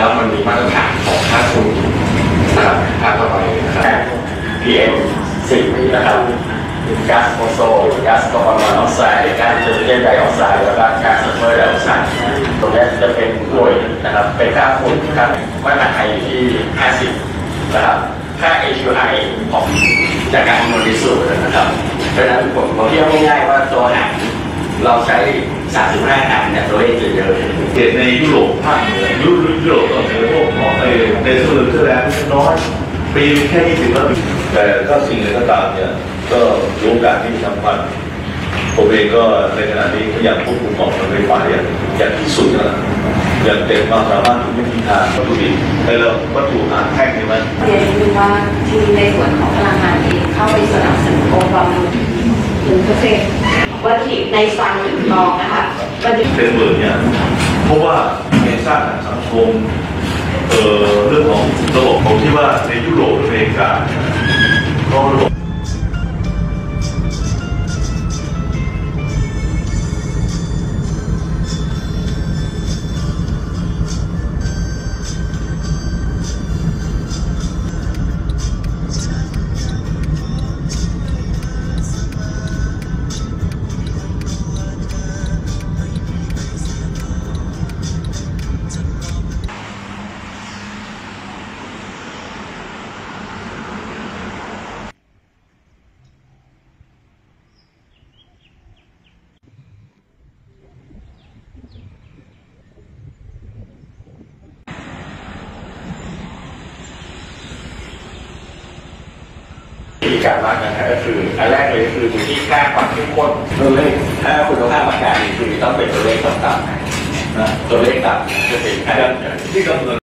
แล้วมันมีมาตรฐานของค่าฝุ่นนะครับค่าต่อไปนะครับ PM 10นะครับก๊าซโอโซนก๊าซคาร์บอนมอนอกไซด์ก๊าซไนโตรเจนไดออกไซด์แล้วก็ก๊าซซัลเฟอร์ไดออกไซด์ตรงนี้จะเป็นหน่วยนะครับเป็นค่าฝุ่นครับมาตรฐานอยู่ที่50นะครับค่า AQI ของจากการคำนวณในสูตรนะครับเพราะฉะนั้นผมเทียบง่ายๆว่าตัวหารเราใช้35หารเนี่ยตัวเลขจะเยอะเกิดในยุโรปภาคเหนือยุโรปตอนเหนือพวกของในเนเธอร์แลนด์น้อยปีแค่20แล้วแต่ก็สิ่งใดก็ตามเนี่ยก็รู้การที่สำคัญผมเองก็ในขณะนี้พยายามควบคุมของไฟฟ้าอย่างที่สุดนะอย่างเต็มความสามารถทุกวิธีทางวัตถุดิบในเรื่องวัตถุแท่งใช่ไหมเรียนรู้ว่าที่ในส่วนของพลังงานเองเข้าไปสนับสนุนองค์กร1%วัตถุดิบในซังหรือทองนะคะเป็นหมื่นเนี่ยเพราะว่าในสร้างสังคมเรื่องของระบบผมที่ว่าในยุโรปอเมริกาเขาระบบวิธีการวัดนะครับก็คืออันแรกเลยคือดูที่ค่าความเข้มข้นตัวเลขถ้าคุณภาพอากาศดีคือต้องเป็นตัวเลขต่ำๆนะตัวเลขต่ำจะเป็นค่าที่กำหนด